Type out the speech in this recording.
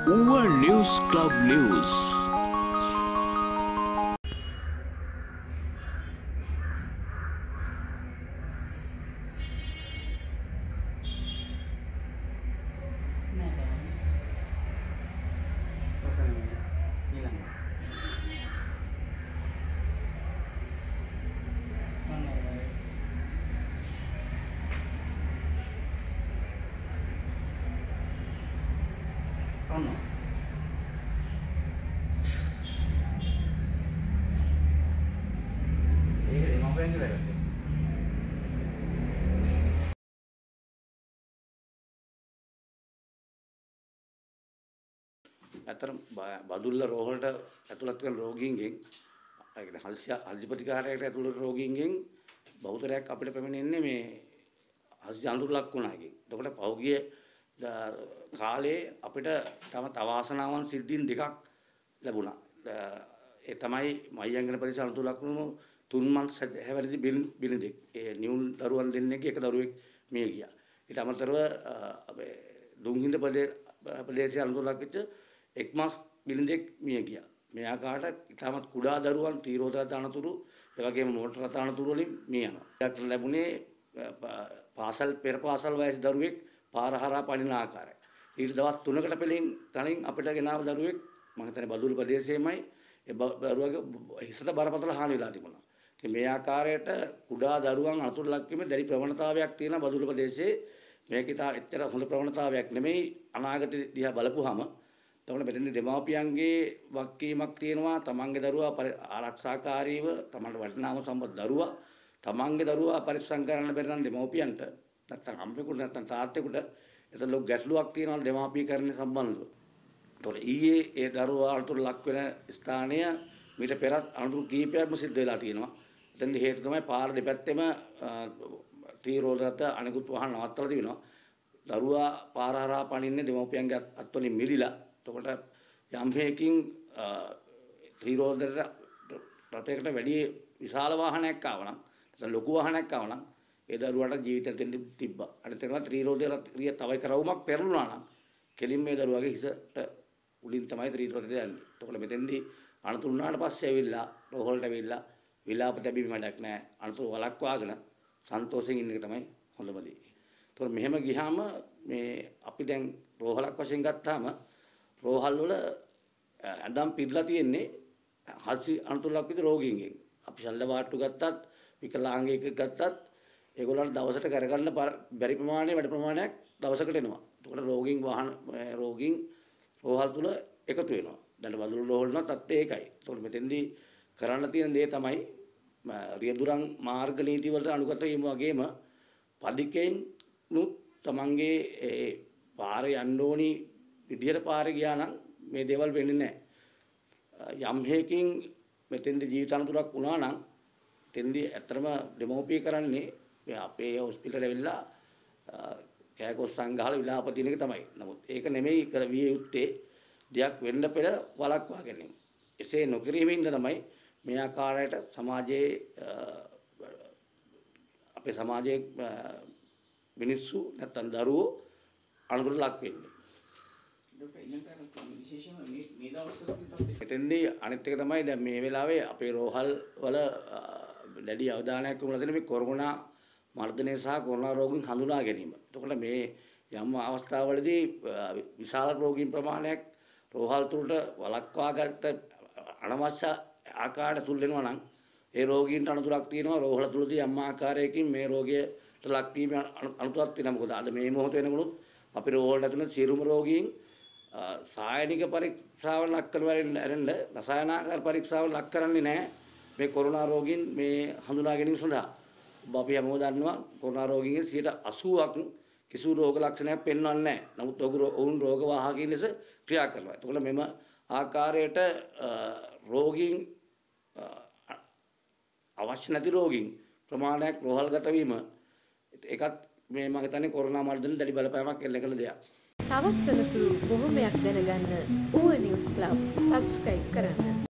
UWA News Club News. ඇත්තටම බදුල්ල රෝහලට ඇතුළත් කරන රෝගීන්ගෙන් ඒ කියන්නේ හදිසි ප්‍රතිකාරයකට ඇතුළත් රෝගීන්ගෙන් බහුතරයක් අපිට පැමිණෙන්නේ මේ හදිසි අඳුර ලක් වුණා එකෙන්. එතකොට පහුගිය කාලේ අපිට තම අවාසනාවන් සිද්ධීන් දෙකක් ලැබුණා. ඒ තමයි මහියංගන පරිසර අඳුර ලක් වුණු 3 මන්ත් හැවිරිදි බිරිඳෙක්. ඒ නියුන් දරුවන් දෙන්නෙක්ගේ එක දරුවෙක් මිය ගියා. ඊට අමතරව අපේ දුම්හිඳ ප්‍රදේශයේ අඳුර ලක් වෙච්ච එක්මස් බිලින්දෙක් මිය ගියා. මේ ආකාරයට ඉතාමත් කුඩා දරුවන් තීරෝධ තනතුරු ඒ වගේම නෝට්‍ර තනතුරු වලින් මිය යනවා. ඩාක්ටර් ලැබුණේ පාසල් පෙර පාසල් වයස දරුවෙක් පාර හරහා පනින ආකාරය. ඊට දවස් 3කට කලින් අපිට ගෙනාව දරුවෙක් මම හිතන්නේ බදුල්ල ප්‍රදේශයේමයි ඒ දරුවාගේ හිසට බරපතල හානි වෙලා තිබුණා. ඉතින් මේ ආකාරයට කුඩා දරුවන් අනතුරු ලක් වීම දැඩි ප්‍රවණතාවයක් තියෙන බදුල්ල ප්‍රදේශයේ මේක ඉතා එච්චර හොඳ ප්‍රවණතාවයක් නෙමෙයි අනාගතය දිහා බලපුවාම. එතකොට මෙතනදී දෙමාපියන්ගේ වගකීමක් තියෙනවා තමන්ගේ දරුවා ආරක්ෂාකාරීව තමන්ට වටිනාම සම්පත් දරුවා තමන්ගේ දරුවා පරිස්සම් කරන්න බැරි නම් දෙමාපියන්ට නැත්තම් අම්මෙකුට නැත්තම් තාත්තෙකුට එතන ලොකු ගැටලුවක් තියෙනවා දෙමාපියකරණය සම්බන්ධව. එතකොට ඊයේ ඒ දරුවා අනතුරු ලක් වෙන ස්ථානය මීට පෙරත් අනතුරු කීපයක්ම සිද්ධ වෙලා තියෙනවා. එතනදී හේතුව තමයි පාර දෙපැත්තෙම තීරෝධරත අනිකුත් වාහන නවත්තලා තිබෙනවා. දරුවා පාර හරහා පනින්නේ දෙමාපියන්ගේ අත්වලින් මිදිලා. එතකොට යම් හේකින් ත්‍රිරෝධර රථයකට වැඩි විශාල වාහනයක් ආවනම් නැත්නම් ලොකු වාහනයක් ආවනම් ඒ දරුවාට ජීවිතයට දෙන්න තිබ්බා. අනිත් එක ත්‍රිරෝධර රථය තව කරවුමක් පෙරළුණා නම් කෙලින් මේ දරුවාගේ හිසට උඩින් තමයි ත්‍රිරෝධරය යන්නේ. එතකොට මෙතෙන්දී අනතුරු වුණාට පස්සේ ඇවිල්ලා රෝහලට ඇවිල්ලා විලාප තැබීම වැඩක් නැහැ. අනතුරු වළක්වාගෙන සන්තෝෂයෙන් ඉන්න එක තමයි හොඳම දේ. එතකොට මෙහෙම ගියාම මේ අපි දැන් රෝහලක් වශයෙන් ගත්තාම රෝහල් වල ඇඳම් පිරලා තියෙන්නේ හදිසි අනතුරු ලක් විදිහට රෝගීන්ගෙන්. අපි ශල්‍ය වාට්ටු ගත්තත් විකලාංගයෙක් ගත්තත් ඒගොල්ලන්ට දවසට කරගන්න බැරි ප්‍රමාණය වැඩි ප්‍රමාණයක් දවසකට එනවා. එතකොට රෝගීන් රෝහල් තුල එකතු වෙනවා. දැන් බදුල්ල රෝහල් වලත් ඒකයි. එතකොට මෙතෙන්දී කරන්න තියෙන දේ තමයි රියදුරන් මාර්ග නීති වලට අනුගත වීම වගේම පදිකෙන් නුත් තමන්ගේ පාරේ යන්න ඕනි විදියට පාරේ ගියා නම් මේ දේවල් වෙන්නේ නැහැ. යම් හේකින් මෙතෙන්දී ජීවිත අනතුරක් වුණා නම් එතෙන්දී ඇත්තටම දෙමෝපිය කරන්නේ අපේ හොස්පිටල් ඇවිල්ලා කෑකොස් සංගහල විලාප දින එක තමයි. නමුත් ඒක නෙමෙයි කර විය යුත්තේ දෙයක් වෙන්න පෙර වළක්වා ගැනීම. එසේ නොකිරීමෙන්ද තමයි මේ ආකාරයට සමාජයේ අපේ සමාජයේ මිනිස්සු නැත්තම් දරුවෝ අනතුරට ලක් වෙන්නේ. එතෙන්දී අනිත් එක තමයි දැන් මේ වෙලාවේ අපේ රෝහල් වල දැඩි අවධානයක් යොමු කරලා තියෙන මේ කොරෝනා මර්ධනය සහ කොරෝනා රෝගීන් හඳුනා ගැනීම. එතකොට මේ යම් අවස්ථාවලදී විශාල රෝගීන් ප්‍රමාණයක් රෝහල් තුලට වළක්වාගත්ත අනවශ්‍ය ආකාරයට තුල් වෙනවා නම් ඒ රෝගීන්ට අනතුරක් තියෙනවා. රෝහල තුලදී යම් ආකාරයකින් මේ රෝගයට ලක් වීම අනතුරක් තියෙනවා. මොකද අද මේ මොහොත වෙනකොත් අපේ රෝහලට ඇතුළත් සියලුම රෝගීන් සායනික පරීක්ෂාවල ලක් කරවන්න ඇරෙන්න රසායනාගාර පරීක්ෂාවල ලක් කරන්නේ නැහැ මේ කොරෝනා රෝගීන් මේ හඳුනා ගැනීම සඳහා. අපි හැමෝම දන්නවා කොරෝනා රෝගීන්ගේ 80%ක් කිසිදු රෝග ලක්ෂණයක් පෙන්වන්නේ නැහැ. නමුත් ඔවුන් රෝග වාහකයින් ලෙස ක්‍රියා කරනවා. එතකොට මෙම ආකාරයට රෝගීන් අවශ්‍ය නැති රෝගීන් ප්‍රමාණයක් රෝහල්ගත වීම ඒකත් මේ මම හිතන්නේ කොරෝනා මර්ධන දැඩි බලපෑමක් එල්ල කළ දෙයක්. තවත් තොරතුරු බොහොමයක් දැනගන්න UWA News Club subscribe කරන්න.